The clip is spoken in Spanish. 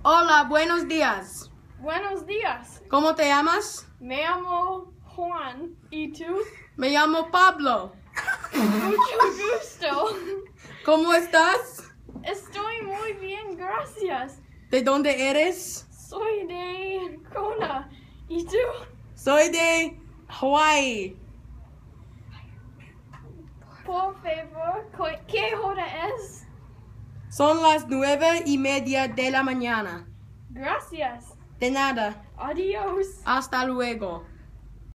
Hola, buenos días. Buenos días. ¿Cómo te llamas? Me llamo Juan. ¿Y tú? Me llamo Pablo. Mucho gusto. ¿Cómo estás? Estoy muy bien, gracias. ¿De dónde eres? Soy de Kona. ¿Y tú? Soy de Hawaii. Por favor, ¿qué hora es? Son las 9:30 de la mañana. Gracias. De nada. Adiós. Hasta luego.